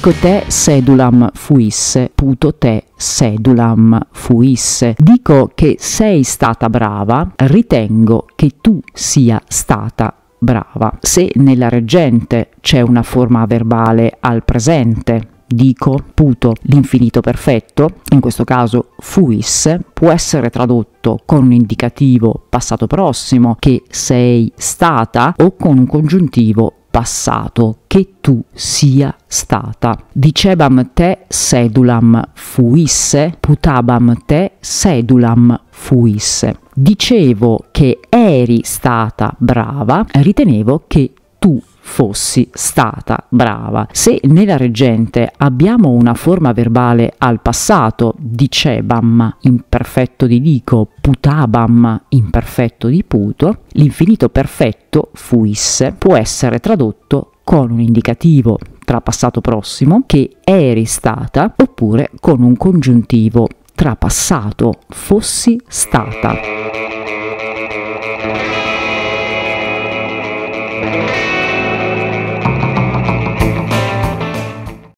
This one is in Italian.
Dico te sedulam fuisse, puto te sedulam fuisse. Dico che sei stata brava, ritengo che tu sia stata brava. Se nella reggente c'è una forma verbale al presente, dico puto l'infinito perfetto, in questo caso fuisse, può essere tradotto con un indicativo passato prossimo, che sei stata, o con un congiuntivo passato, che tu sia stata. Dicebam te sedulam fuisse, putabam te sedulam fuisse. Dicevo che eri stata brava, ritenevo che tu fossi stata brava. Se nella reggente abbiamo una forma verbale al passato, dicebam imperfetto di dico, putabam imperfetto di puto, l'infinito perfetto fuisse può essere tradotto con un indicativo tra passato prossimo, che eri stata, oppure con un congiuntivo tra passato, fossi stata.